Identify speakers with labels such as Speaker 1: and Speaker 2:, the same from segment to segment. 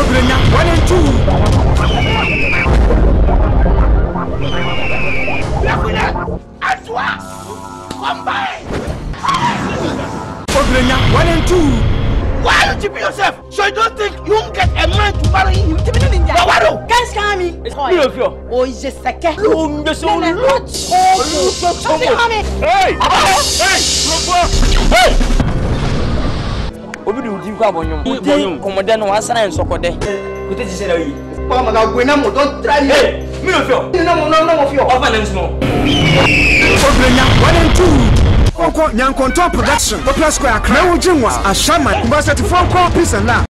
Speaker 1: Obrenya 1 and 2. Obrenya 1 and 2.
Speaker 2: Why don't you be yourself? So you don't think you won't get a man to marry him?
Speaker 3: Can't scam me. Oh, is just a cat. Oh, you're so much. Hey!
Speaker 4: Hey! Obi do kwa bonyo komoda no asana ensokode kote ji sera yi
Speaker 2: pa ma ga gwena mo don try
Speaker 4: me me no fio
Speaker 2: no fio
Speaker 4: ofa na nsmo
Speaker 1: Obrenya 1 and 2 Oko Nyankonto production Poplar Square Accra na wujinwa Ashama Kubasa to Fonko Peace and Love.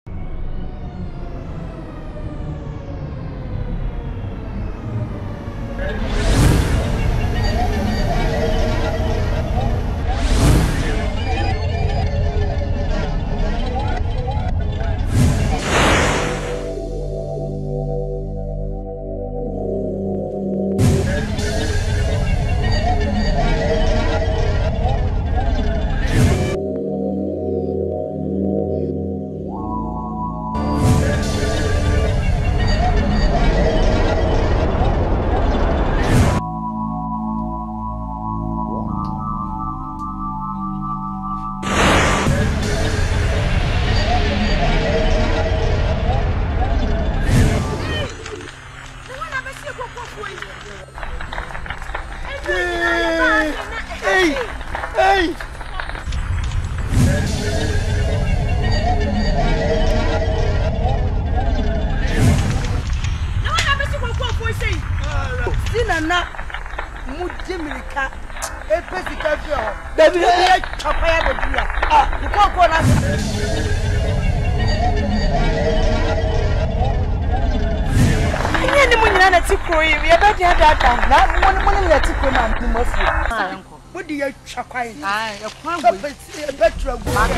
Speaker 3: What do you chuck? I better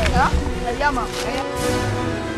Speaker 3: go.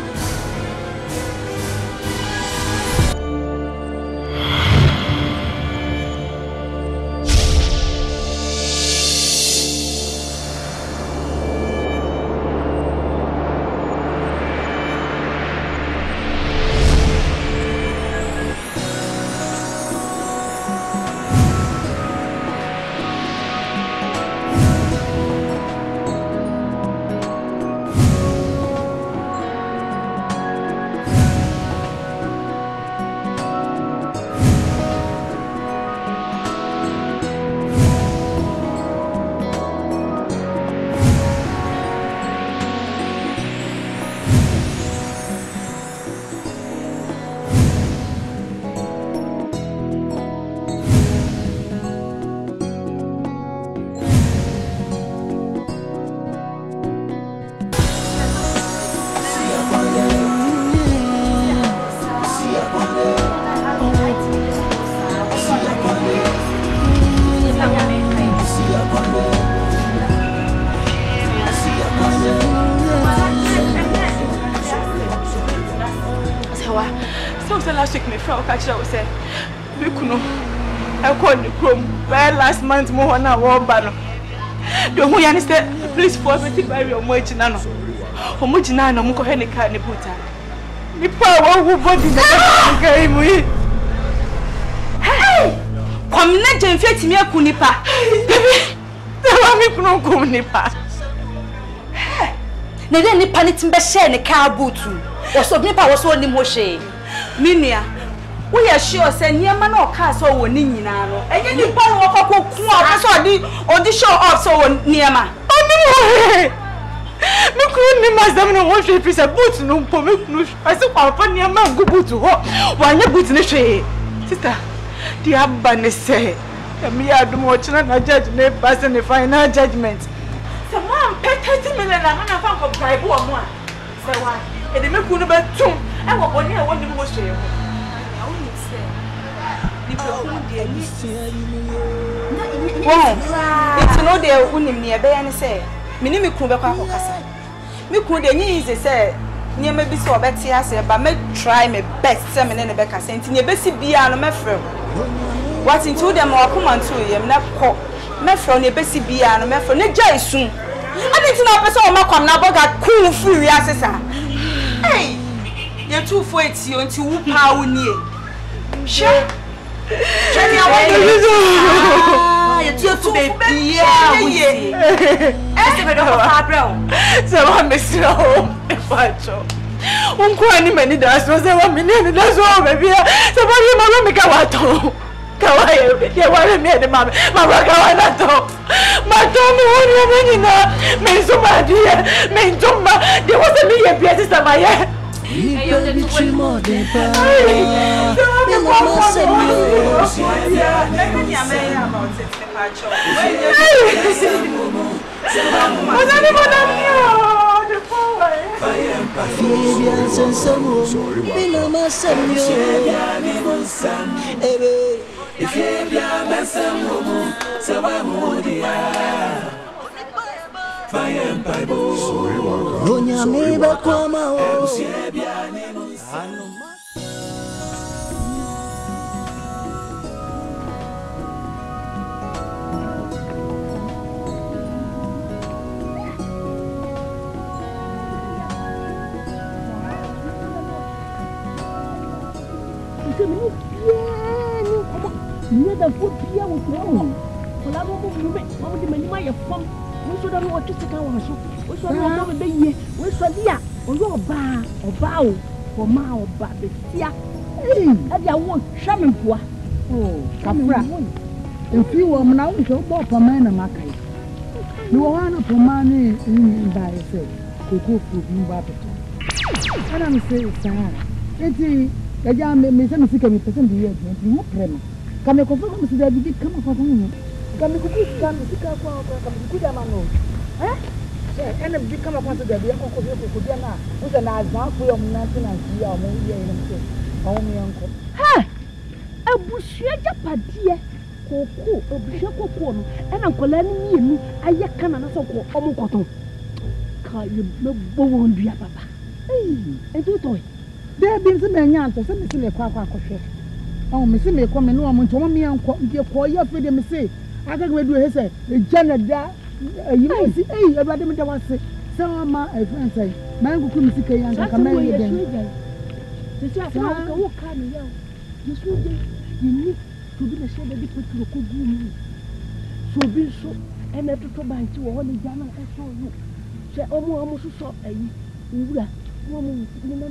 Speaker 5: Last week, my friend catch up said, "We couldn't. I called the chrome. By last month, more than a war banner. The who understand? Please forfeit by your mojinano. Homojinano, Muko Henica, and Puta. The power who body the game. Hey! Come let them fit me a kunipa. Baby, the one kunipa. Hey! Never any panic in Beshe and a car boot. Or so Nipa was only Moshe. Minia, we are sure send your man or castle or Ninano. And you borrow a couple or the show off so near ma. Oh, no, Mukuni must have no one piece of boots, no pomuk. I saw Papa near man go boot to walk while your boots in the shade. Sister, the Abban say, and me, I do watch and I judge me pass in the final judgment. The man paid 30 million and I found a bribe or more. So why? And the milk would have two. I want to most of you. It's no dear winning near Bayan say. Minimi Kubaka Casa. Me could easy say, near maybe so Betty I say, but may try my best semen in the Becca sent in your best beyond a mefro. What's into them or come on to you, not call mefro, your best beyond a mefro, not jay soon. I didn't know I saw my come now, but got cool furious. Hey! You too for it, you until who power near. Sure. You're too baby. So I'm missing home. Unko ani mani da so se wa mini da so baby. So ba mi ma mi ka wa to. Ka wa ye wa me de ma ba ka wa na to. Ma to mi woni me ni na me so ma di me to ma de wo se mi ye bi ati sa ma ye. Ayo de tu mo de pa. Me mama se mi. Me ya me ya ma o se te pa cho. Mo na ni mo na ni o. Fabian Sansamo, Minama Samuel, if you have some woman, Savamodia, Fire and Bible, Ronya Meba Kwama,
Speaker 6: the food here was wrong. Well, I don't know the many from. We should have what to take our show. We should have the year. We should hear or your bar or bow for ma or baby. Yeah, and you won't shaman for. Oh, Capra. If you were now, you should go for man and Makai. You are one of money in by yourself. Cocoa food in Babaton. And I'm saying, sir, it's a young man, some 60% years, you prema. Kame kofa kama sijabibi kama kwa nini? Kame kukuta msika kwa kama kukuja mano. Ene bibi kama kwa sijabibi yako kukuja na uza na azafu ya mnati na njia wa mungu ya ina mse. Maomi yanko. Abushia japadie koko abushia koko no. Ena nkola ni yemi ayeka na naso ko omukoto. Ka ye mebo ndua papa. Ento toy. There been some nyanto se mesile kwa hwe. Oh, Miss me come no one to me and call your freedom. Me say, I can do his say, Janet, you may see, hey, about them that was say, some my friend say, man, who couldn't see and come again. The chap will come out. This will be you need to be the shade of the put to good room. So be so, and after to buy to all the Jana, I saw you. Say, almost saw a woman,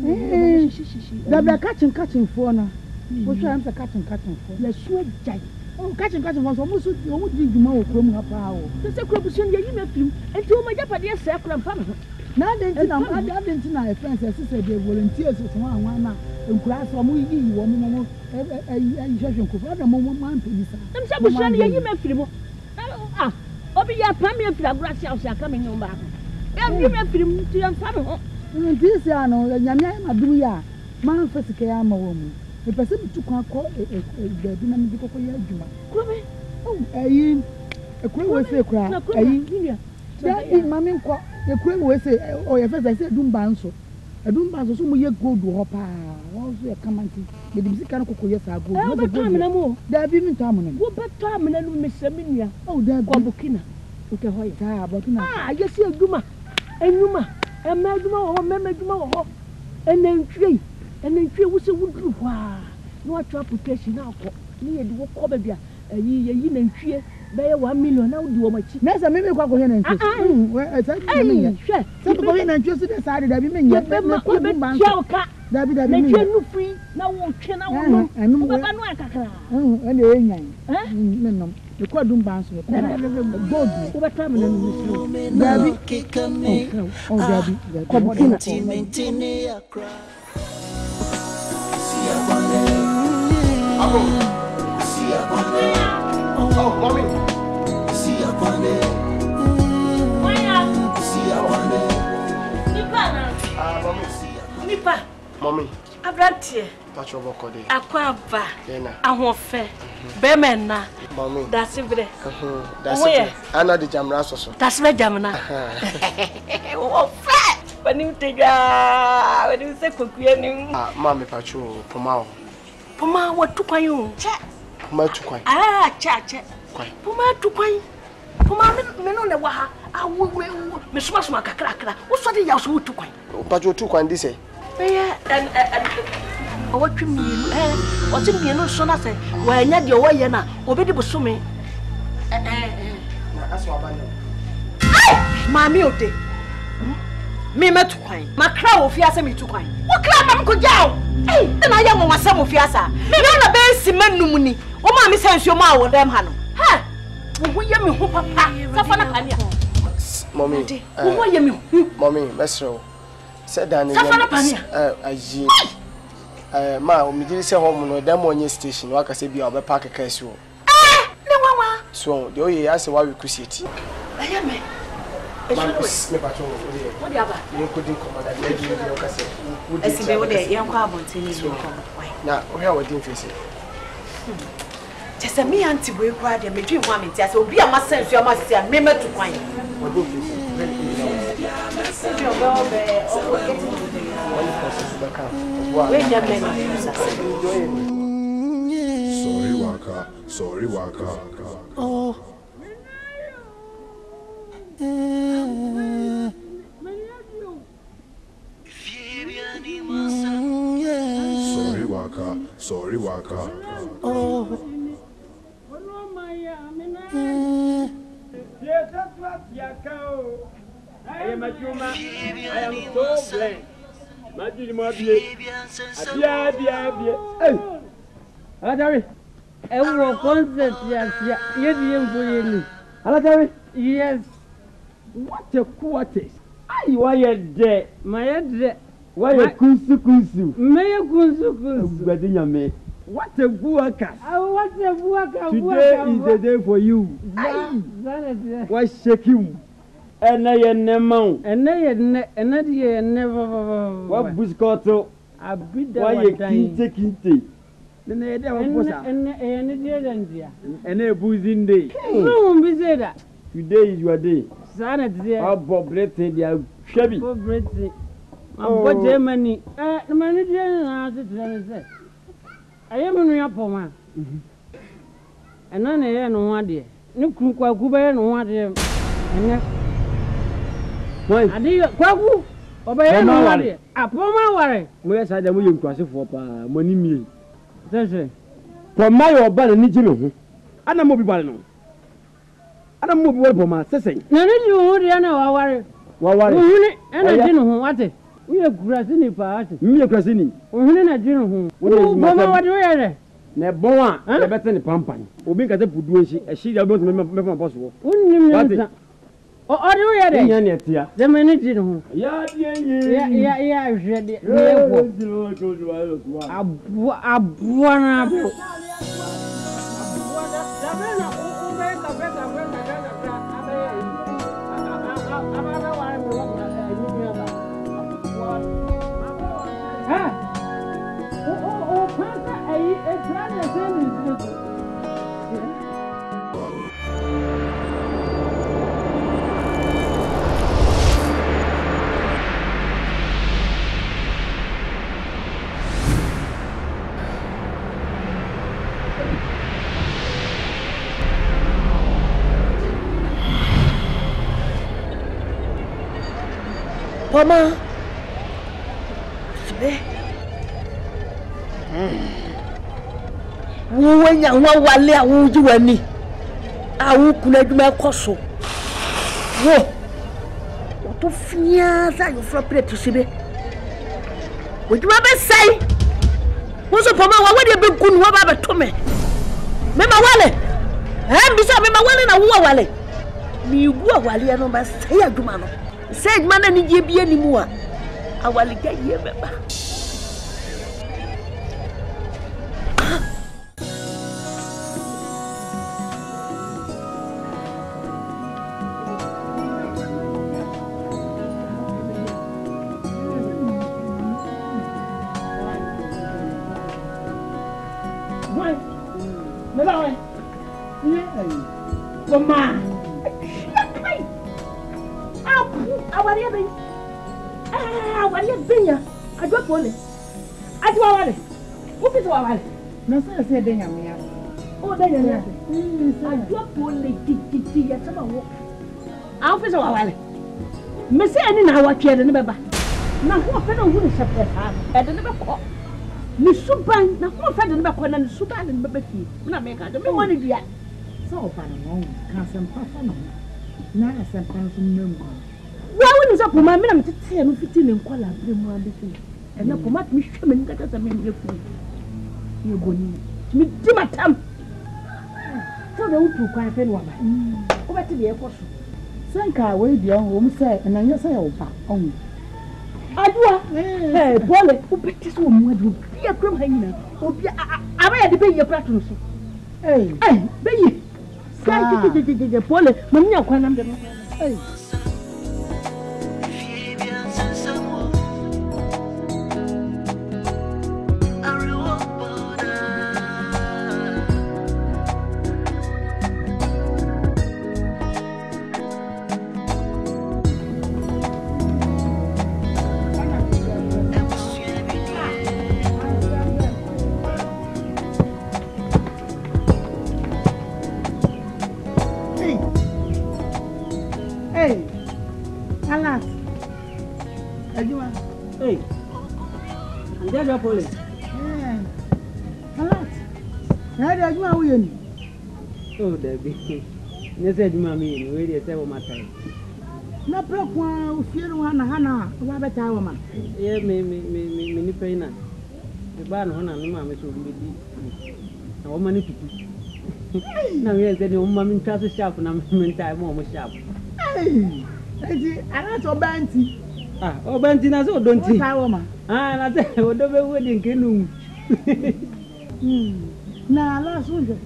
Speaker 6: they're catching for now. What's your answer? Catching for? Let's sweat jay. Oh, catching was almost almost did you more from her power. There's a corruption you met him, and two my Japanese circle and family. Now then, I didn't know friends, as I said, they volunteers with one in class or movie, one a judgment for other moment. I'm supposed you met him. Ah, Obi, your family of Gracias are coming on back. You met him to your family. This I know, Yamia, Maduya, man, Fessica, woman. The person took a call the dynamic of your juma. Oh, a queen will say, cry. That is Mammy, the queen will say, oh, if I said, don't bounce. I don't bounce, so we go to Hopper. Also, a command. The music can cook yes, I go. No, no more. There be time. What but time and Miss Seminia? Oh, there go Bukina. Okay, why? But I just see a Duma, and Numa, and Maduma or Memaduma, and then tree. And then she was a wood group. No application now. Near the walk over there. A year and tree. They 1 million now do much. That's a maybe go in and well, I said, sure. Some go in and just decided that we may get them. That be free. Now won't chain out. I know. And the the quadrum bounce with God. Over time and Debbie,
Speaker 2: Oh, mommy.
Speaker 6: See ya one day.
Speaker 2: Nipa. Mommy.
Speaker 3: Abrantie.
Speaker 2: Touch over Cody.
Speaker 3: Akwaba. Ahofe. Bemena.
Speaker 2: Mommy.
Speaker 3: That's it.
Speaker 2: That's it. Anna the Jamra so.
Speaker 3: That's my Jamna. Oh, fat. When you take when you say Kukuanim.
Speaker 2: Mommy Pachu, Pomao.
Speaker 3: Poma, what took you?
Speaker 2: Poma to quite.
Speaker 3: Ah, cha. Poma to quite. Poma, men on the Waha. I will Miss Masma Cracker. What's what the house would to quite?
Speaker 2: But you took one this.
Speaker 6: What you mean? What's in the no son? I say, why not your way? Na, obedi busumi.
Speaker 1: That's what I
Speaker 6: Mammy, ote. Me met to wine. My crow of Fiasa me to wine. What crab am could yaw? Hey, then I am on some of Fiasa. Me on a base cement no money. Oh, mammy sends your mouth with them, Hano. Ha! We yam who papa, Safana Pania.
Speaker 1: Mommy,
Speaker 6: who yam
Speaker 1: Mommy, Messro. Said Danny, ma, me did say home no them on your station. What I say be our park a case.
Speaker 6: No, Mama.
Speaker 1: So, the only answer why we could see it.
Speaker 6: I am. What the other?
Speaker 1: You couldn't come and let you know.
Speaker 6: I see they were there, young carbon.
Speaker 1: Now, where would you face it?
Speaker 6: Just a me auntie will cry and make you want me. Just will be a must send your master and remember to find.
Speaker 1: What do you
Speaker 7: Sorry, Waka.
Speaker 6: Oh.
Speaker 7: Sorry, Waka.
Speaker 6: Oh.
Speaker 2: Yes, that's what Yakao. I am a human. I am so blank. Imagine my dear. Hey, Alatari.
Speaker 8: Ewo concept yes,
Speaker 2: Alatari.
Speaker 8: Yes.
Speaker 2: What a quarter. Aye, why are there?
Speaker 8: My head.
Speaker 2: Why a kunsu?
Speaker 8: May a kunsu.
Speaker 2: Me. What a guaka.
Speaker 8: What a guaka.
Speaker 2: Today is the day for you. Why shake him? And I never.
Speaker 8: And I never.
Speaker 2: What buscoto?
Speaker 8: I beat the
Speaker 2: why you kinte. Then I never and a boozing day.
Speaker 8: No, be that.
Speaker 2: Today is your day.
Speaker 8: Sanity.
Speaker 2: How Bob Bretty, they are shabby.
Speaker 8: Bob Bretty. But Germany, the manager said, I am in your poma. And none of you know what dear. No Kuba no one dear. And I did Quabu, obey no one. A poma worry.
Speaker 2: Where's I the way you cross it for money me?
Speaker 8: From
Speaker 2: my or bad and Nijino. And I'm mobile. And I'm mobile for my sister.
Speaker 8: None of you would know our worry. And I didn't know what it. We are grassini party.
Speaker 2: Me a grassini.
Speaker 8: We are doing what do you are?
Speaker 2: Neboa, the better than Pampan. We make a good a she about to make possible.
Speaker 8: Wouldn't you know? Oh, are you ready? The manager.
Speaker 2: Yeah.
Speaker 6: Mama. When you want wale a wuju wani. A wu kuna djuma koso. Wo. To fia za you from plate to sibe. Wo djuma be sai. Wo so poma wa de be kunu wa ba to me. Me ma wale. Bisa me ma wale na wo wale. Mi gu wale no ba sai adjuma no. Said man ni je bia ni mu a awale ga ye beba
Speaker 8: Mama.
Speaker 6: What are you doing? I got one. I do want it. What is our no, sir, said they are me. Oh, they are. I got one. I'll fix our valley. Miss Annie, now what care in the baby. na ho fa na hu ne hyepe ha e de ne be ko ni suban na ho fa de ne be ko na ni suban de ne be fi na me ka de me woni dua so fa na no ka sem pa fa na na sem pa so mmem wa woni so poma me na metete no fiti ne nkwala bre mu abefi e na poma me hwe me nkata se me nge fu ye goni mi di matam so de utu kwa fe no wa ba o ba ti de e ko so sanka we di on wo mu se na nya se o ba on adua bole o beti so mu adu bia krom ha nyina obi aba ya de be ye prato no so be yi sai je bole mam nya kwa nam de no Police. Alat. Na dia juma wo yeni.
Speaker 8: Oh, Debbie. Ne said mami, we dey say wo matai.
Speaker 6: Na prokwa o fie no hana wa beta wo ma.
Speaker 8: Ye me ni peina. E ba no na no mami so me di. Na wo mani tutu. Na we say ni wo mami ntwa so sharp na me ntai mo sharp.
Speaker 6: Eji ara to banti.
Speaker 8: O banti na so don't ti.
Speaker 6: Wo ma.
Speaker 8: Na te o do be wo di nkenu.
Speaker 6: Na la so je.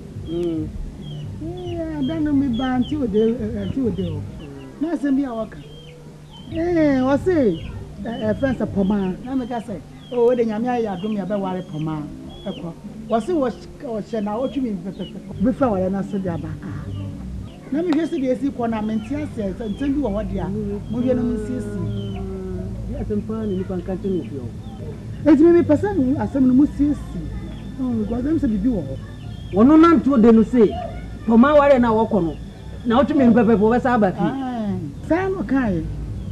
Speaker 6: Dan no mi banti o de o. Na se mi awaka. O se fence poma. Na me ka say, o de nyame ayi adom ya be ware poma. Ekọ. O se wo she na o twimi pepepe. Be fa ware na so dia ba. Na mi hwese de esi ko na menti ase ntembi wo hode a. Mo hwe no msiesi. Ya sempani ni kan kanto no fio. Eti me pesa no asem no msiesi. Oh, gwadam se bibi wo.
Speaker 8: Wono nanto de no se. Poma ware na wo kono. Na o twimi pepepe wo be sa ba fi.
Speaker 6: Sa no kai.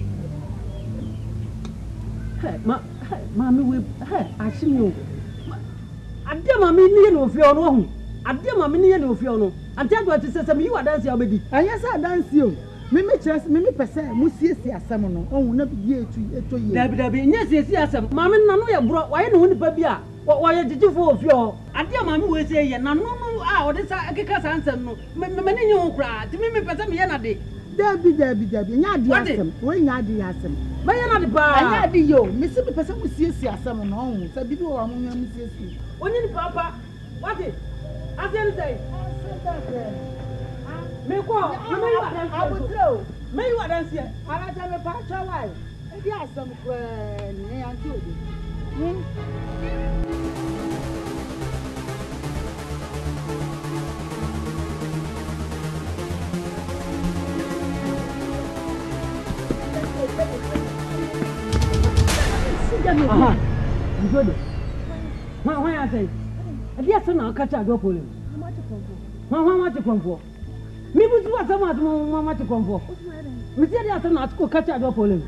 Speaker 8: Mami we ashimi o. Ade mami ni no fio no hu. Ade mami ni no fio no. Ante agwa ti sese mi yi wa dance obedi.
Speaker 6: Anya sa dance o. Mimi pese musiesi asem no. Ohun na bi eto ye.
Speaker 8: Dabi nya siesi asem. Mami na no ye bro. Wa ye no nipa bi a. Wa ye jijifo ofio. Ade mami we se ye na no a o de sa akeka sa ansem no. Me ni nyu kra. Ti mimi pese me ye na de.
Speaker 6: Dabi. Nya ade asem. We nya ade asem.
Speaker 8: Me ye na de ba.
Speaker 6: Anya ade yo. Me se pese musiesi asem no. Ohun sa bibi wa mo nya musiesi.
Speaker 8: Onyi ni papa. Wati. Asen say. Me ko, me you are dance here.
Speaker 6: Ala ta me pa chawai. E di asam ko ni anti odi.
Speaker 8: Aha. Njodo. Wa ya say. E di asam na ka cha do pole. Mama ti konfo. Mi buzu wa sama tu mama ti konfo. Mi ti dia sana atko kacha do pole.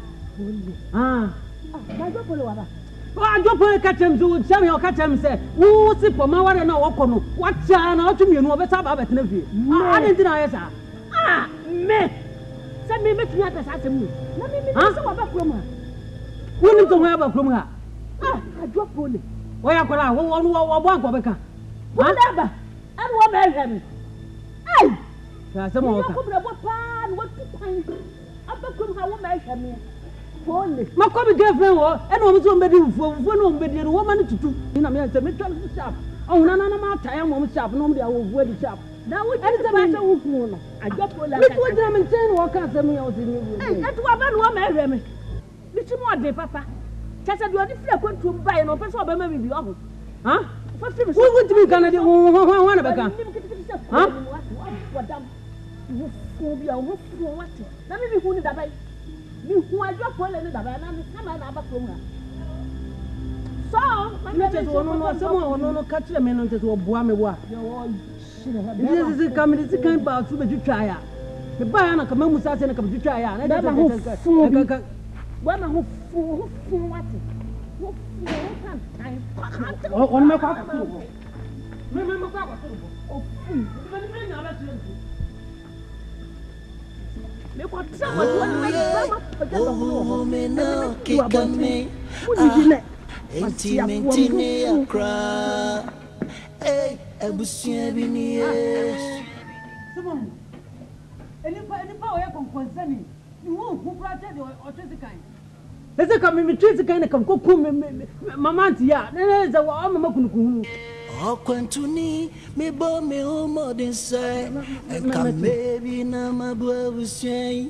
Speaker 6: Ba do pole wa ba.
Speaker 8: Do pole kacha mzu sami o kacha mse. Wo si poma ware na wo kono. Wa cha na otu mienu obeta ba betena fie. Ade ntina yesa. Me. Se me metu ata sa asem ni.
Speaker 6: Na mi se wa ba krom ha.
Speaker 8: Woni to ho ba krom ha.
Speaker 6: Do pole.
Speaker 8: Wo ya kola wo bo agbo beka.
Speaker 6: Wo da ba. And what man? Hey!
Speaker 8: Some more.
Speaker 6: What to find? After come, how man me? Only.
Speaker 8: My copy girlfriend, and I'm so many for one bed woman to do. In a minute, me try to shop. Oh, no, time on shop. Nobody will wear the shop. Now, what is the matter with you? I got for like what I'm in 10 walk out of me out in you. That's what man marry me. Little more, dear papa. Just as you are different to buy no person, but maybe you are. Huh? What would be Canada? One of a gun. Huh?
Speaker 6: What? Let me be who that I who I drop one and the banana, come and have a plumber. So, my
Speaker 8: someone no catch a man until Boamewa. This is coming to come about to try. The Bayana come and come to try. One who On me croit. Ese kama mimi twezi kaina kamko mama antia neza wa mama kunukunu
Speaker 9: Okwantuni me bo me homo inside and come baby na mabwa usai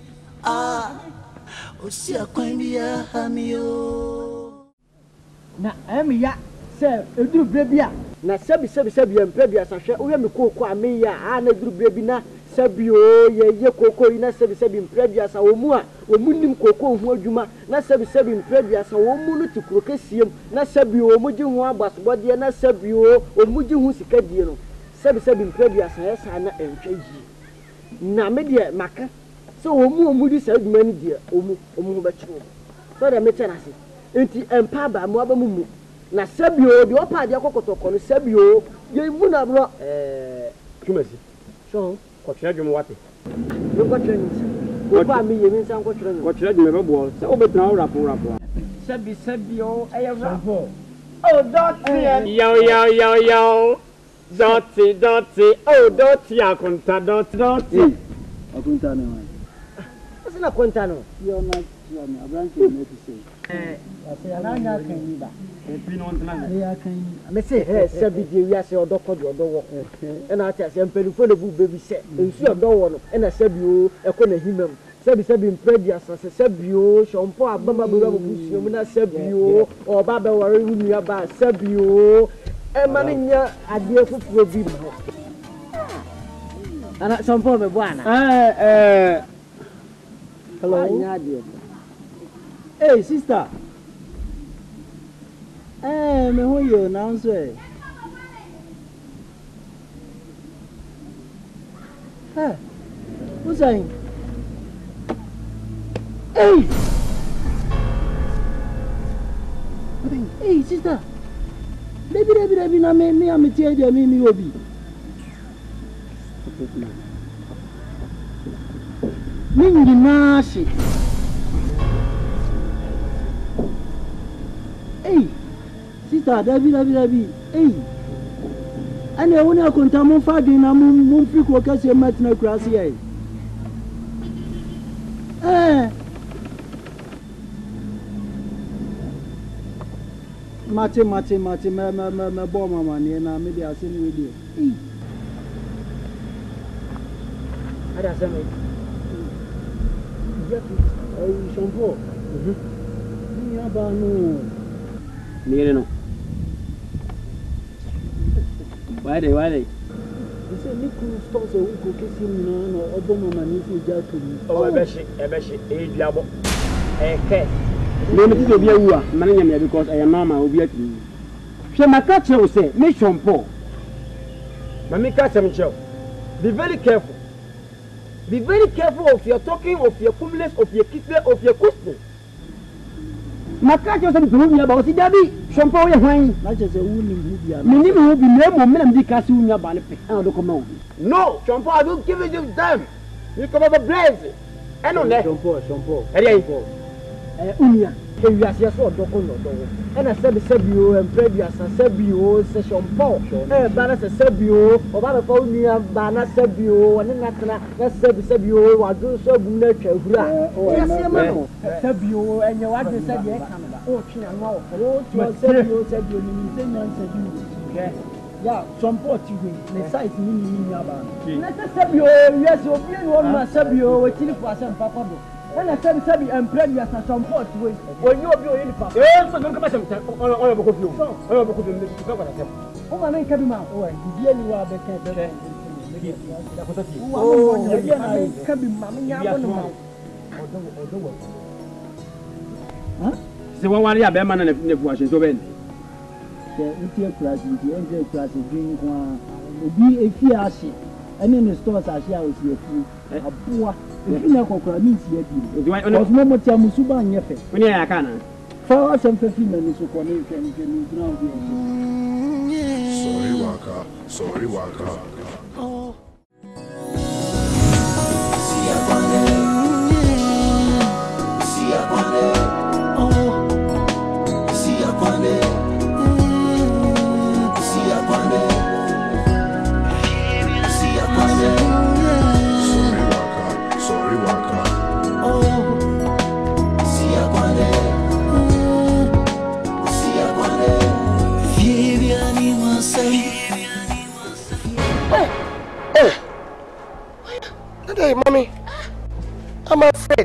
Speaker 9: osia kwambia hamio
Speaker 6: na emiya se eduru brebia na sabi emprebia sahwe wo me kokko ameya na eduru brebi na sabio ye kokko ina sabi emprebia sa wo mu a wo munim kokko hu adwuma na sabi emprebia sa wo mu no tikuro kesiem na sabio wo muji hu abasbode na sabio wo muji hu sikadie no sabi emprebia sa esa na entwa yi na me de maka so wo mu di sa adwuma ni die wo mu be kiro so da me tena se enti empa ba mo aba mu na sabio de opa de akokotoko no sabio ye mu na bro
Speaker 2: tumasi
Speaker 6: so
Speaker 2: ko tira dwom wate
Speaker 6: yo ko tira ni ko ba mi ye mi san ko tira ni
Speaker 2: ko tira dwom be bo se o betra rapo
Speaker 6: sabio ayo rapo oh doti
Speaker 2: yo doti oh doti akunta doti
Speaker 6: akunta no asina kunta no yo na abranche me to say asana kan ni ba me say sabi de wi ase odoko de odowo e na ati ase mpelufo le bu baby se ensu odowo no e na sabi o e ko na himam sabi impredi asase sabi o shompo abama be ba busuo mu na sabi o oba be wore nua ba sabi o e ma nya ade fufuro bi mo ana shompo be bo ana hello hey sister me who you now say? Who's saying? Hey! Hey, sister! Baby, na me am tear de me obi. Mingi nashi. Hey! Sister, David, hey. And I want to contaminate fagging and moon freak workers here, Martin Grassy. Mate, my bomb money, and I maybe I'll send with you. I don't know. Yes, shampoo. No.
Speaker 2: No. Why they?
Speaker 6: They say me could stop so we could kiss him no Obama man if you just to.
Speaker 2: Oh, ebeshi, diabo. Okay. No me to be a wua, man because I am normal obi ati. She ma catch you say, me shampoo. Mami catch him show. Be very careful. Be very careful of your talking, of your cumulus, of your kiss, of your custom. Makacho some to about the daddy, shampoo your wine.
Speaker 6: Not as a woman who be
Speaker 2: minimum will be no more men the casino banner. No, shampoo, I don't give it to them. You come over blaze. I know that. Shampoo.
Speaker 6: Unia. You are so docono. And I said you and previous and Sabio, session Paul. Banner Sabio, or other Paulia, Banner Sabio, and then Sabio, I do so nature. Sabio, and your other said, oh, China, Sabio said you. Yeah, some pot you win. The size meaning Let us Sabio, yes, you'll be one Sabio, waiting for some papa. And I said, Sabby and previous and some pot with when you are in the yes, but don't come back. Oh, my name can be my boy. You really are the cat. Oh, can be mammy. Huh?
Speaker 2: So, one year, Beman and the wash is over.
Speaker 6: The India class, the Angel class, drink one will be a fear. And in the stores, I shall see a few. A poor. ina kokora ni si adi osmo mo tia musuba nyefe
Speaker 2: woni ya kana
Speaker 6: fa asem fa fi mani so ko ni ken ni ground
Speaker 7: sorry waka
Speaker 9: Oh.
Speaker 10: Hey, mommy, I'm afraid.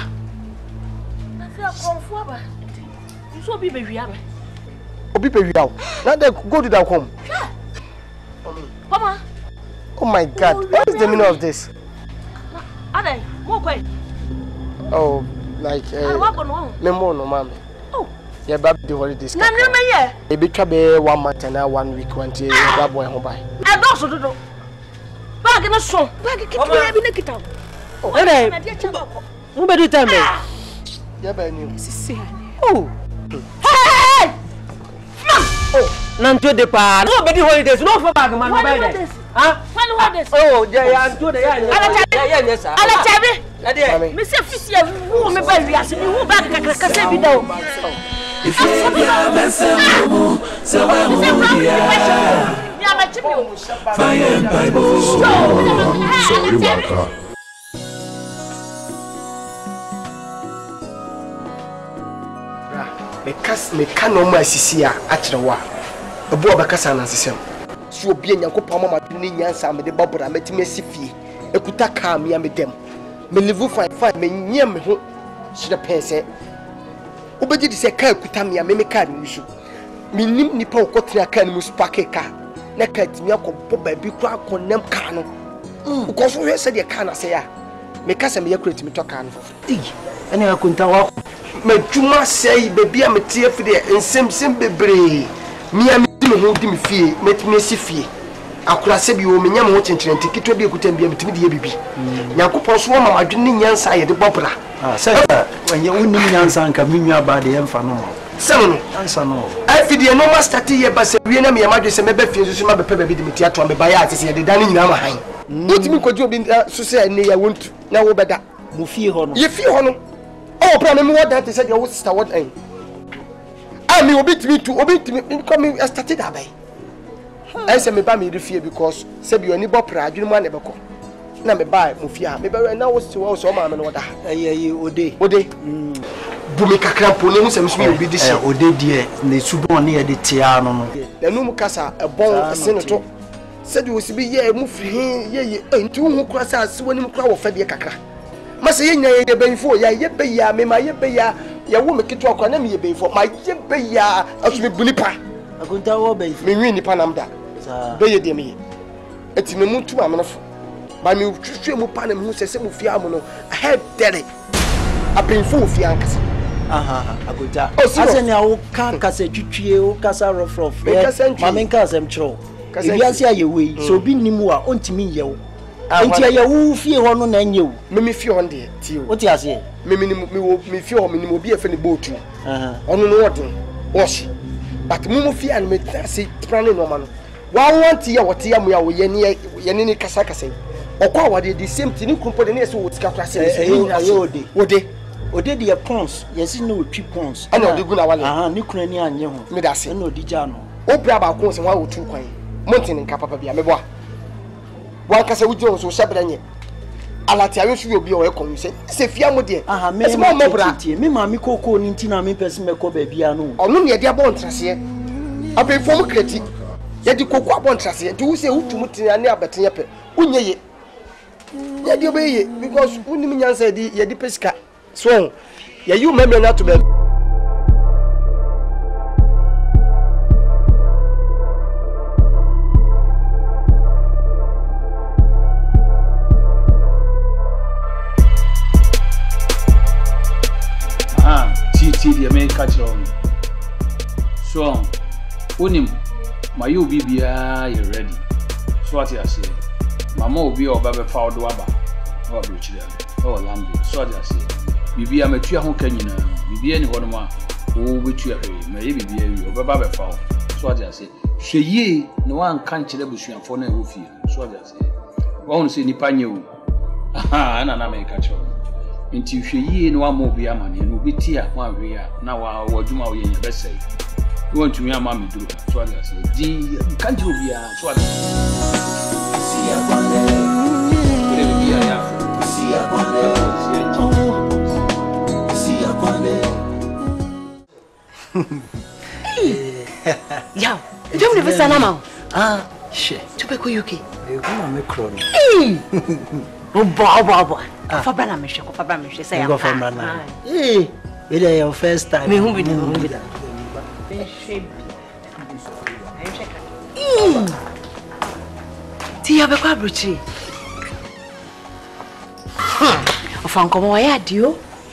Speaker 10: Now they go to that home.
Speaker 3: Mama.
Speaker 10: Oh my God, what is the meaning of this? Oh, like no, mommy. Oh, yeah, baby, the holidays.
Speaker 3: No,
Speaker 10: a bit trouble 1 month and now 1 week until that boy home by.
Speaker 3: I don't do. Bag in a song. Bag it out.
Speaker 2: Oh, hey, who better tell me?
Speaker 10: Yeah, baby.
Speaker 2: Oh, hey! Oh, none to the part. Nobody holidays, no for bag, man. Huh? Oh, yeah, I'm to the yes, sir.
Speaker 3: I'll tell you. Mr. Fisher, who may buy us, who back a cassette without. If you have a sample, so I will
Speaker 7: Fire Bible. Sorry, waka.
Speaker 10: Me can no more see ya at the war. A boy Bacassan as him. So be in Yanko Palma, Nyan me the Barbara, met me Sifi. A kutaka me and them. Me live 5 me near me who should have pensed. Obedi say car kutamia, me card issue. Me nim nipo cotina can muspake car. Naked me ako baby crack on them cano. Because we said you can't say, make us a mere crate me talk and and I couldn't walk. Me Juma say, baby, I'm a tear for the and sim baby. Me and me hold me fee, met me see fee. I could have said you, me young watching ticket to be a good and be able to be the baby. Yanko Poswam, I didn't answer the bopper. Ah, sir, when you wouldn't answer and come in about the infernal. Some answer no. I feel the normal study here, but we are me imagine some baby feels my baby the theatre and by artists here, the dining in our high. What me could you be so say near won't now better. Mufi honor. You feel honor. Oh, Pram, what that is said your sister what aim. I mean, obey me to obey me coming as started away. I say me buy me the fear because said you any bopra, you don't want to go. Now me buy Mufia, maybe right now was to also mamma and water. Aye, Ode. Bumika crampon, no seems to be this year. Ode, dear, the subon near the Tiano. The Numukasa, a bone senator, said you will be ye, move ye, and 2 who cross us when you crowd fed your cacra. Massa ye be for ya be ya, me my be ya, ya woman get to a name ye be for my be ya, as me bunipa. I couldn't tell me, Mini Panamda. Be ye, dear me. It's me moon to a by me, Mupan who says, Mufiamono, I had daddy. I've been full of Yankas. Aha, I could die. Oh, so now can't cass a trio, Cassa of Mamencas and Tro. Cassia, you way, so be Nimua, on to me, yo. Until you fear one on you. Mimi fear on the tea. What you say? Me fear me will be a funny boat too. On water, wash. But Mumu fear and me say, planning no man. 1 year, what year we are Yanini Casaka say. Or the same thing you could put in this wood scaffold. Ode the pons, yes, no 3 pons. I know the good hour, Ukrainian, Medasi, no Dijano. O Braba course and 1 or 2 coin. Mountain and Capabia, Mebois. One Casa would Jones or Sabrani. Alatia will be welcome. You say, Fiamo dear. Ah, Miss Mobra, me, Mammy Coco, Nintina, me, Pessimeco, Babiano. Or no, dear Bontrassier. I've been former critic. Yet you cocoa Bontrassier, do say who to Mutina near Batiape. Unye. Yet you obey because Uniman said, Yadipesca. So, yeah, you remember not to be.
Speaker 11: See the main catch on. So, Unim, my UBBI, you're ready. So, what you say? Mamma will be over the foul dwabba. What will you oh land so they say bibia matua ho kanyina bibia ni hono ma wo betua me ye bibia wi obeba be fa so they say hweye ne wan kan kire busuafo na wo fie so they say won say nipa nye wo aha na me ka cho nti hweye ne wa mo bi amane no bi ti a wa hwe a na wa wadwuma wo ye be sei won tumi ama me duro so they say di kan duro bia so they see ya kwande bibia ya see ya kwande see ya kwande
Speaker 3: Yo, you never say na ma.
Speaker 9: Ah, shit.
Speaker 3: To be ko UK.
Speaker 9: You come me crown.
Speaker 3: Oh, boy. For brana me hwe say am.
Speaker 9: Go for brana. We dey your first time.
Speaker 3: Me hu bi. Ti abe kwa bruchi. Ofanko mo ya dio.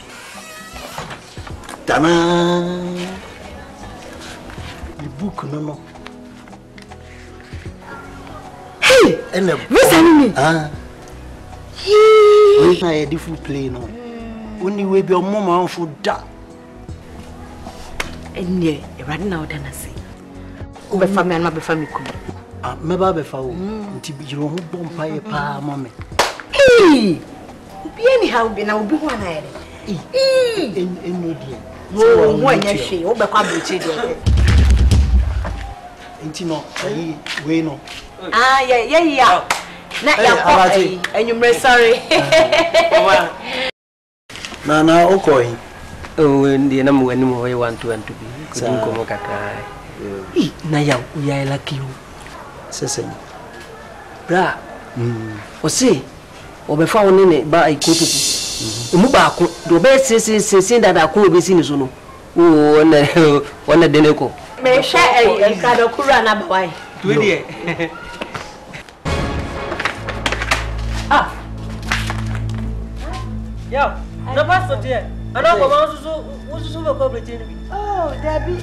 Speaker 9: Tana. Book no.
Speaker 3: Hey, listen me.
Speaker 9: Ah. We na a different play no. Only we be on mama for da.
Speaker 3: Enye, e radi na odana se. Wo be fami an be fami ku.
Speaker 9: Ah, me ba be fa wo. Nti bi jiro ho bompa ye pa mama.
Speaker 3: Hey! Obi any how be na obi ho na ere.
Speaker 9: Enno die.
Speaker 3: Wo ho anya hwe, wo be kwa brochi de.
Speaker 9: Intino, we no.
Speaker 3: Ah, yeah. Na ya party. Enyumre sorry.
Speaker 9: Na okoi.
Speaker 10: Oh, ndi na mwani mwe want to be. Kudinko mokaka.
Speaker 9: Na ya uya lucky you. Sese.
Speaker 10: Bra. Osi. Obefa wonene ba ikotuku. Emu ba ko. Do be se dada ko be sini so no. Oh, ona deneko.
Speaker 3: Me hwe kado kura na bawai.
Speaker 10: Tu die.
Speaker 3: Ah.
Speaker 10: Yo, no pastor there. Ana ko ma susu be ko bretin bi.
Speaker 3: Oh, Debbie,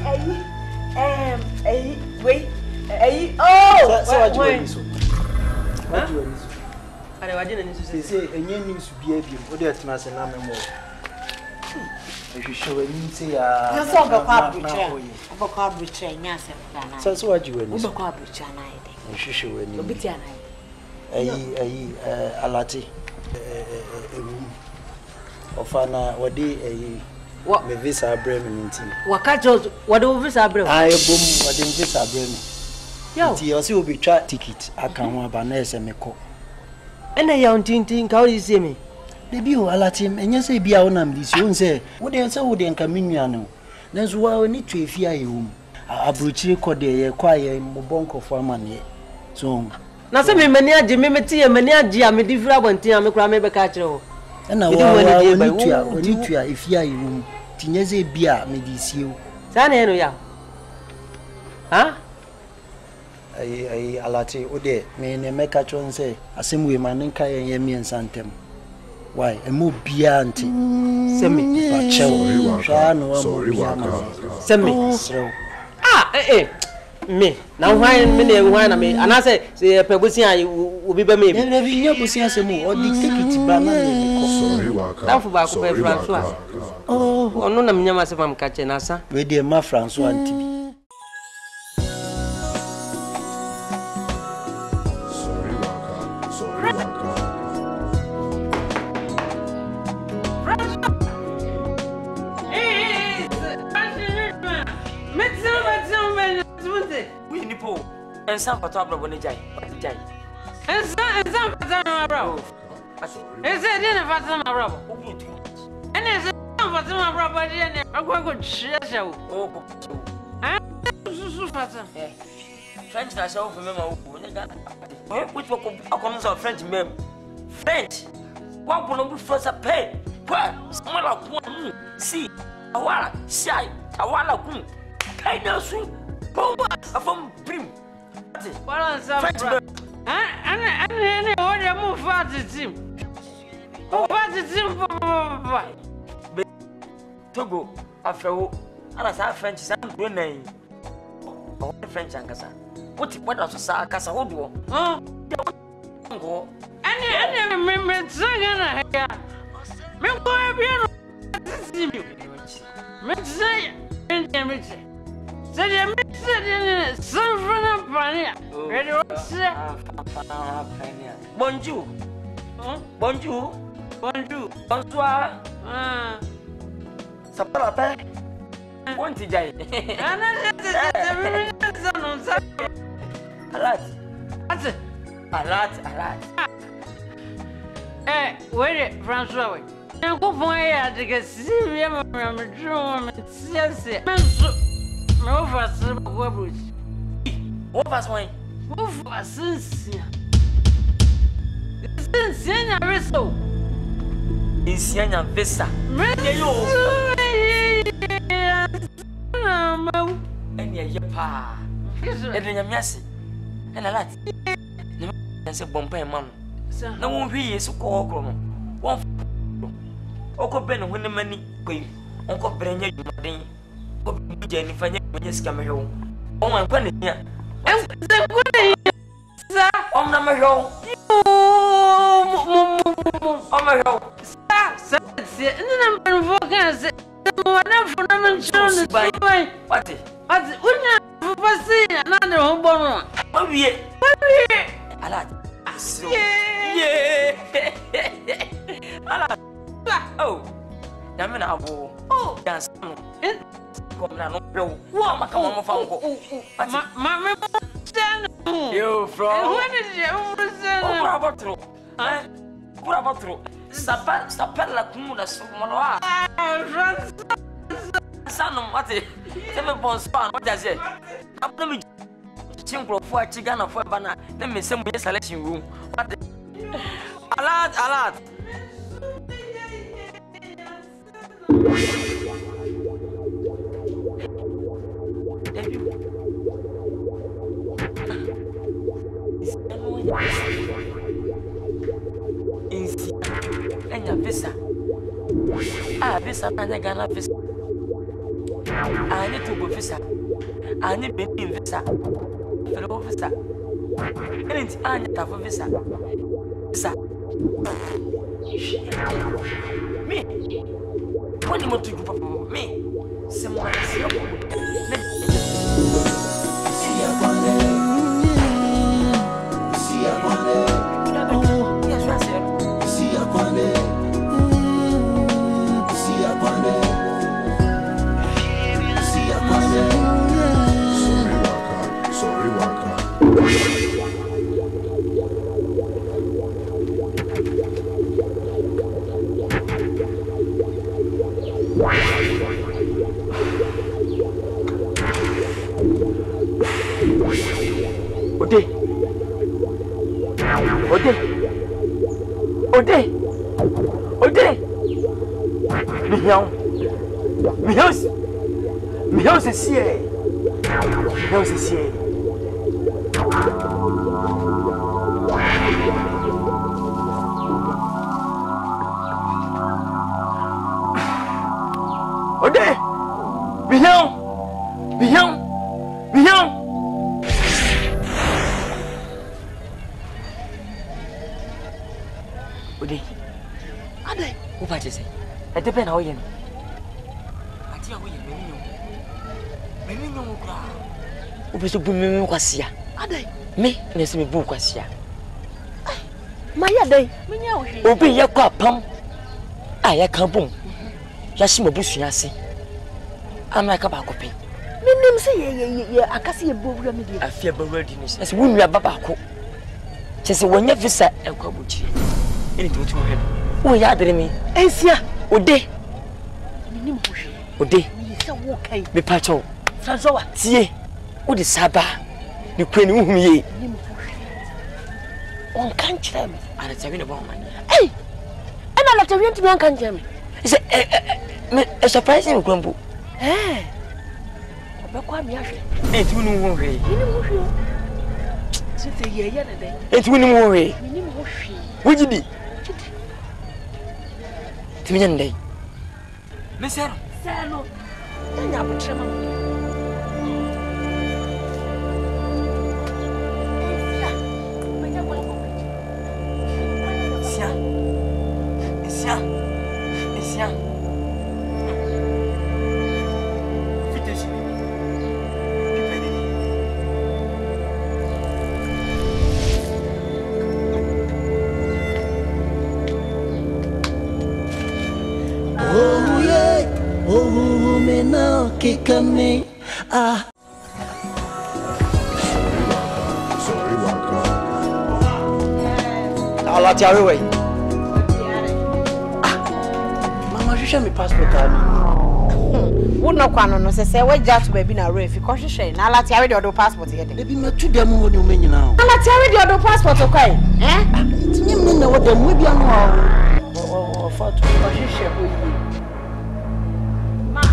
Speaker 3: wait. Oh,
Speaker 9: so what you so. What you so.
Speaker 10: Are waje na ni so
Speaker 9: say enye news bia bi o de tena se na memo. Ehwehwe wani nti ya.
Speaker 3: Na so be kwa bucha. Obo kwa bucha nya se na.
Speaker 9: So what you wani.
Speaker 3: Obo kwa bucha na ide.
Speaker 9: Ehwehwe wani.
Speaker 3: Obi ti ana.
Speaker 9: Ayi alati ewu. Ofana wadi ayi me visa abrem nti.
Speaker 10: Wakajo wadi visa abrem.
Speaker 9: Ayi bom wadi visa abrem.
Speaker 10: Yo.
Speaker 9: Nti osi obi twa ticket aka ho aba na ese meko.
Speaker 10: Ena ya ntintin ka ori se me.
Speaker 9: Debi o alati enye se bia wonam di si won se wo de nka menua no. Nanso wa ni twa efi aye wo. Abrochire kode ye kwa ye mobonkofo amane. So
Speaker 10: na se me mani age me meti ye mani age a me di fira bontin a me kura me be ka kire ho.
Speaker 9: Na wa ni tua efi aye wo. Tinyeze bia me di sie wo.
Speaker 10: Sa na eno ya. Ha?
Speaker 9: Ai alati ode me ne meka chon se asemwe maninka ye miensa ntem. Why? Emu bia anti.
Speaker 10: Semi.
Speaker 7: Sorry, waka.
Speaker 10: Semi. Ah, me. Na hwan me na hwan na me. Ana se pebusi an obi ba me.
Speaker 9: Na bi nya busi asemu odi ticket ba na me ko.
Speaker 7: Sorry, waka.
Speaker 10: Dafu ba ko pe François. Oh, ono na me nyama se fam ka che na sa.
Speaker 9: We dey ma François anti bi.
Speaker 4: And some patrol when they die.
Speaker 8: And some patrol, bro. And said, dinner for some rubber. And it's some for some rubber, and I'm going to share. Oh,
Speaker 4: French, I shall remember which comes of French mem. French. What will be first a pay? What? Small of one. See, a walla, shy, a walla, pay no soup. Bomba from Prim.
Speaker 8: What on some and what move fast to him. Oh, what is him for?
Speaker 4: Togo, after all, and as our French son, good name. Oh, French and Cassa. What was a Cassa? Hold you? Oh, and remember,
Speaker 8: Me go bien. See me. Me say, me say. Say me say, Savannah Pania. Ready what say?
Speaker 4: Bonjour. Bonjour. Bonjour. Bonsoir. Ça parle à peine. On t'y jaille. Alat.
Speaker 8: Eh, wait, François. Un coup pour moi, de que si bien me trouve, c'est mais on va se voir.
Speaker 4: On va se voir.
Speaker 8: On va se voir. C'est un vaisseau.
Speaker 4: Ici, il y a un vaisseau.
Speaker 8: Mais yo.
Speaker 4: And ya pa. And then yamasi. And a lot. That's a bumpy man. No one be so called. One Uncle Ben when the money queen. Uncle Brenya, Jennifer, when you scam home. Oh, my penny here. And the good sir, on my home. Oh, my home. Sir, and then I'm focused. What? Another home born. Oh, yeah. I like oh, Namina. Oh, dance. Come down. What? Come on, Mamma. You from when is you? What about through? Sapella Kumula Sumoa. Son of what? 7 pounds. What does it? I'm going to Chimpro for a chicken for a banana. Let me send me a selection room. What? A lot. Visa. Visa and Ghana visa. I need to go visa. I need baby visa. Fellow visa. And I need to visa. Visa. Me. When you want to go me. Someone see Mi house is here. Ode! Bihan! Ode! Ade! Who pa say? E depend how you. Obeso bu me kwasia. Adai. Me na se me bu kwasia. Ai. Ma ya dai. Me nya wo hwe. Obi ye kwa pam. A ya kan bom. Ya shi mabusua ase. Amra ka ba ko pe. Me nim se ye akase ye bowura me die. Afia bawura di ni. Se wo nua baba ko. Che se wonya visa ekwa buchi. Eni to tu hwe. Wo ya adere me. Ensia. Ode. Me nim ho hwe. Ode. Me se wo kai. Me pa cho. Francois. Tie. What is Saba? You can't move me. One can't tell me. I'm telling you about money. Hey! And I'll tell you to me, can't tell me. It's a surprising grumble. Eh? It's winning one way. It's winning one way. What did you do? To me, day. Miss Sarah. Sarah. And I will tremble.
Speaker 9: kika me. Ah.
Speaker 7: Sorry, Waka.
Speaker 9: I'll tell you. Mama, you show me passport.
Speaker 12: Who no kwano no say we just baby na refi ko hwehwe na ala tiare de odo passport ye de
Speaker 9: baby matu dem ho ne o menyi na
Speaker 12: ala tiare de odo passport ko ai
Speaker 9: tinyem ne na wo dem we bia no o fatu ko hwehwe ho yi
Speaker 12: ma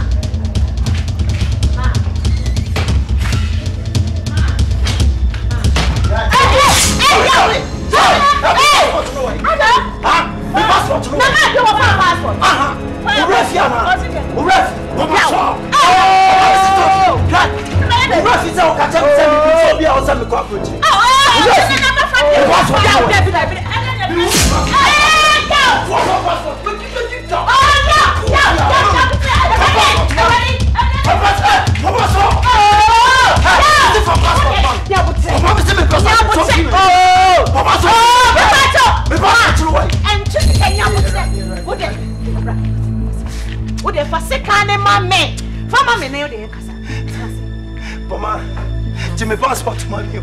Speaker 9: Mama, Jimmy passport money.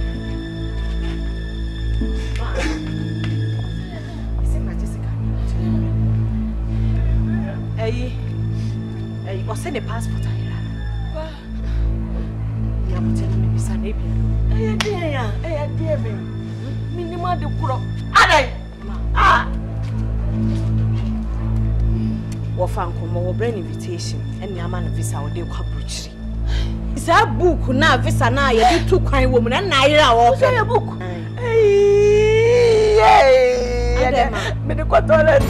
Speaker 12: Hey, what's in the passport? I'm telling me, son, hey, dear me. Minima de Kuro. Wafanko, my brain invitation, and your man visa or they quapuchi. Is a book now, visa now, you do two kind woman and Naira or say a book. Medical toilet.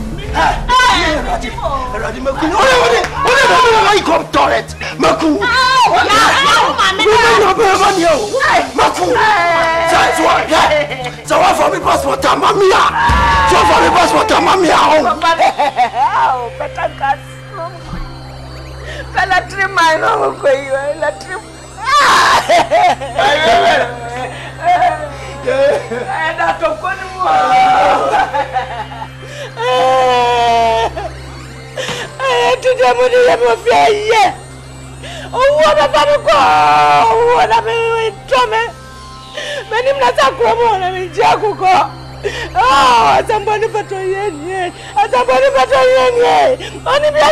Speaker 12: Somebody but somebody but only be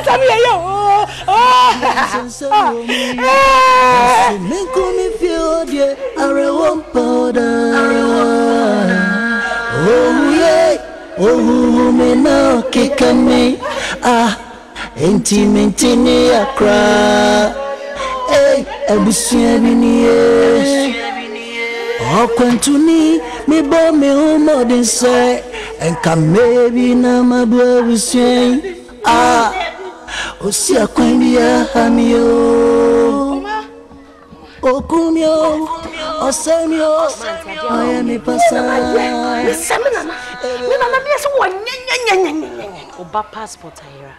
Speaker 9: make me feel dear, I won't bother. Oh yeah, oh me now kick me. Ah, intimate me a cry. Hey, ebusia bini. Oh, kwantuni me bo me home modern say, and come maybe na my brother say. Ah, osia kwambia hamio. Okumio, osemio, I am a person.
Speaker 12: Oba passport here.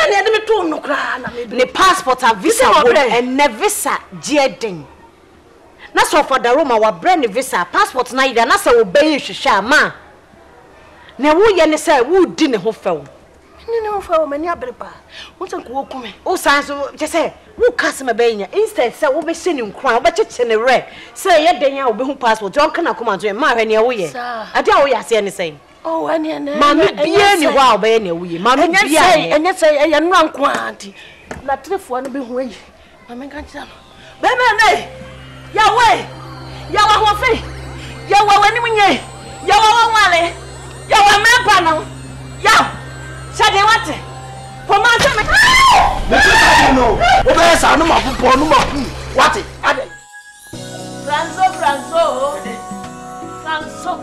Speaker 12: The passport a visa and ne visa jedin. Na so for the Roma wa brand visa passport na ida na se obey hwehwe ma. Na wo ye ne say wo di ne ho few. Ne ho few mani abreba. Wo san ko okume. O san so je say wo kasema be nya instead say wo be hye ne nkran wo be cheche ne re. Say ye den ya wo be hu passport. Wo kana kuma so ma hwe ne wo ye. Ade a wo ya se ne say. Oh, ani ene. Ma me bie ni wa oba ne wuye. Ma me bie. Enye say ye nwa nko anti. Na trefo no be hu ayi. Ma me kan kira no. Be me ne. Ya we. Ya wa ho fe. Ya wa wani munye. Ya wa wale. Ya wa me pa no. Ya. Sade wate. Poma se me.
Speaker 9: Me say no. Oba sa no ma popo no ma hu. Wate. Ade.
Speaker 4: Franzo. Franzo.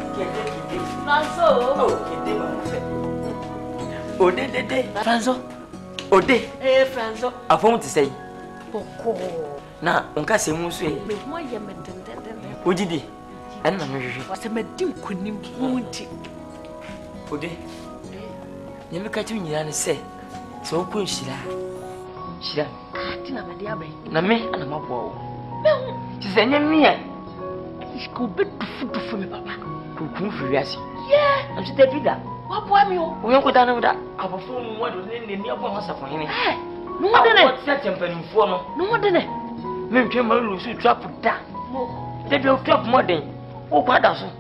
Speaker 4: Ode. Franzo. Ode.
Speaker 12: Franzo.
Speaker 4: Afon ti say.
Speaker 12: Poko.
Speaker 4: Na, onka se mu so e.
Speaker 12: Me ho ye me den.
Speaker 4: Ojidi. En na hwehwe.
Speaker 12: Wase me dim konim hunti.
Speaker 4: Ode. Nyame ka ti nyira ne se. So ko nhira. Nhira.
Speaker 12: Ati na me dia bai.
Speaker 4: Na me ana mabo wo.
Speaker 12: Me hu.
Speaker 4: Ti se nyame a.
Speaker 12: Isko be dufu me papa.
Speaker 4: Kukun firiasi.
Speaker 12: I'm still Peter. What boy me?
Speaker 4: We don't go down with that. Our phone, what was in the near one was a for him.
Speaker 3: No one did
Speaker 4: it. Set him penny for no one did it. Men came out to trap that. They will trap more than. Oh, what does it?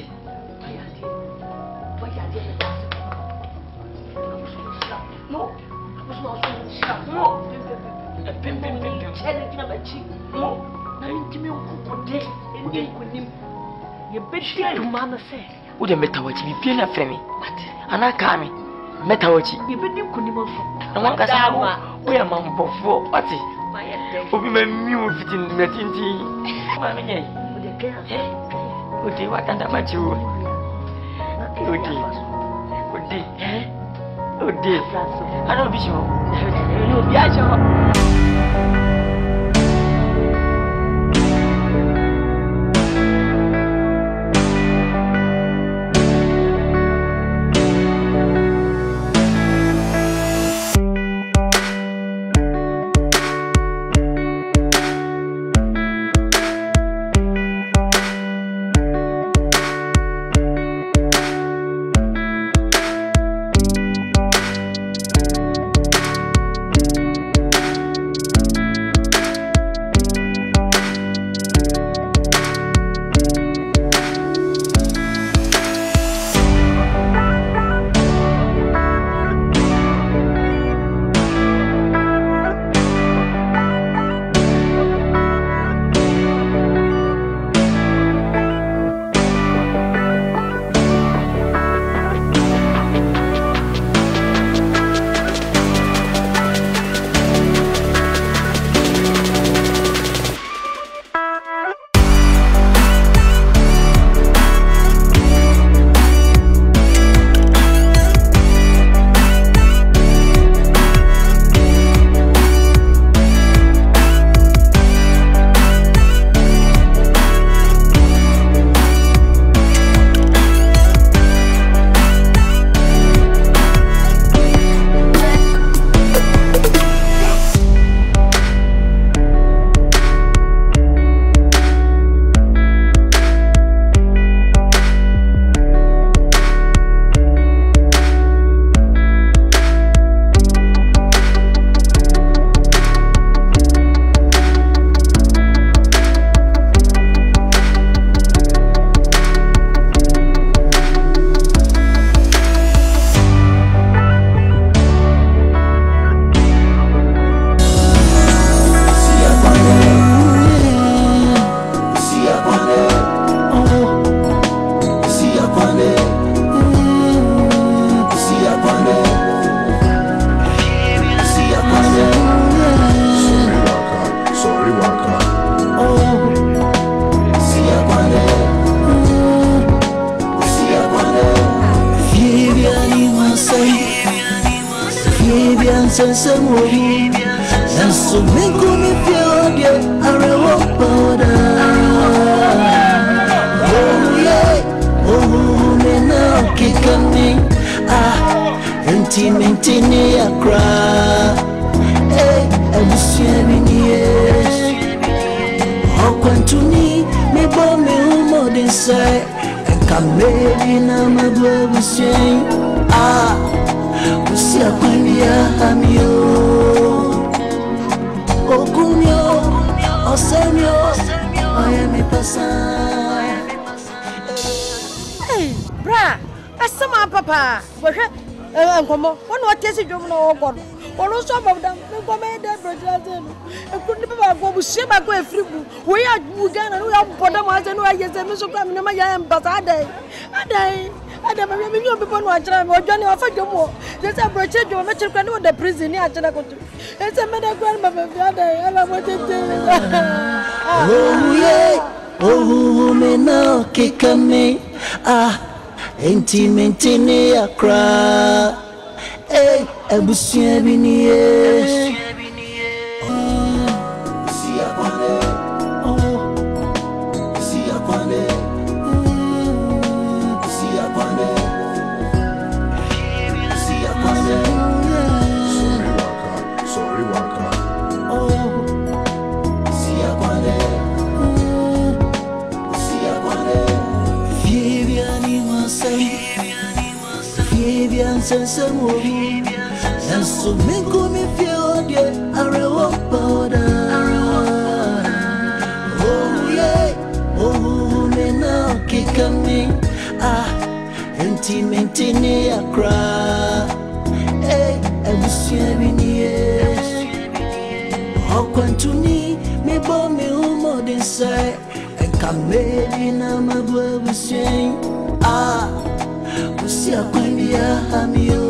Speaker 4: No, I was not so sharp. No, a pimp, challenging of a cheek. No, nothing to me who day and day with him. You bet she to Mamma say. Would a metawachi be peeling a family? And I can't. Metawachi, you bet you couldn't even. And one can say, we are mamma before. What is it? Will be my mule fitting the tinty. Mamma, would you what under my chew? Would you? Oh dear, I don't be sure. You'll be sure.
Speaker 9: Oh, me no kick me. Intimately a cry. Hey, I was having years. See a one, oh, see a one, see a one, see a one.
Speaker 7: Sorry, Waka.
Speaker 9: Oh, see a one, see a one. Viviani was saying. Vivian says, and so make me feel
Speaker 13: dear, Arawa powder. Oh, yeah, oh, me now kick me. Intimately a cry. Hey, I was sharing here. How can to me bomb me more than say, and come maybe now my boy was saying, we see a queen, yeah, I'm you.